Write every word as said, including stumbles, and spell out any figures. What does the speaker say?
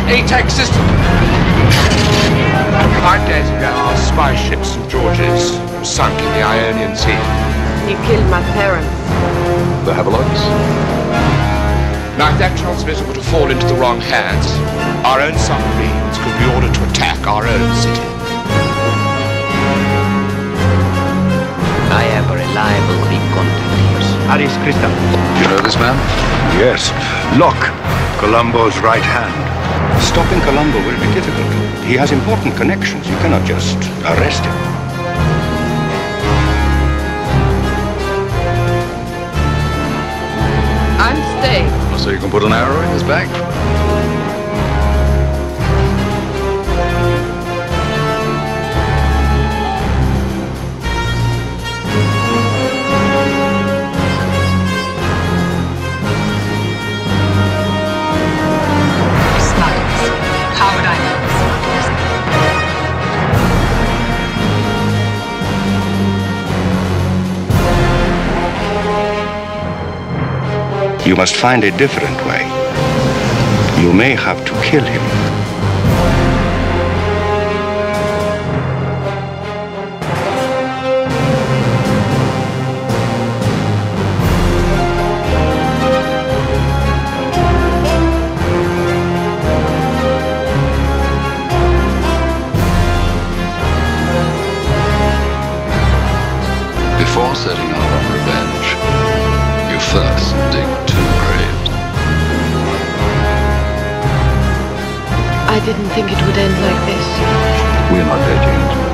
A-TAC system. Five days ago, our spy ship, Saint George's, was sunk in the Ionian Sea. He killed my parents. The Havelocks? Now, if that transmitter were to fall into the wrong hands, our own submarines could be ordered to attack our own city. I have a reliable Greek contact here. Aris Christa. You know this man? Yes. Locke, Colombo's right hand. Stopping Colombo will be difficult. He has important connections. You cannot just arrest him. I'm staying. So you can put an arrow in his back? You must find a different way. You may have to kill him. Before setting out on revenge, you first dig two graves. I didn't think it would end like this. We're not dead yet.